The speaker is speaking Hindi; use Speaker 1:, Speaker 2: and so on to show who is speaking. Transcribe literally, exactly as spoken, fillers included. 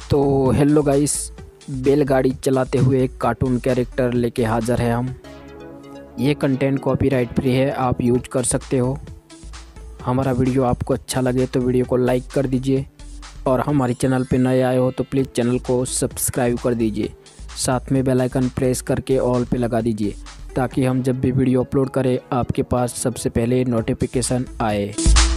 Speaker 1: तो हेलो गाइस, बैलगाड़ी चलाते हुए एक कार्टून कैरेक्टर लेके हाज़िर है हम। ये कंटेंट कॉपीराइट फ्री है, आप यूज कर सकते हो। हमारा वीडियो आपको अच्छा लगे तो वीडियो को लाइक कर दीजिए और हमारे चैनल पे नए आए हो तो प्लीज़ चैनल को सब्सक्राइब कर दीजिए। साथ में बेल आइकन प्रेस करके ऑल पे लगा दीजिए ताकि हम जब भी वीडियो अपलोड करें आपके पास सबसे पहले नोटिफिकेशन आए।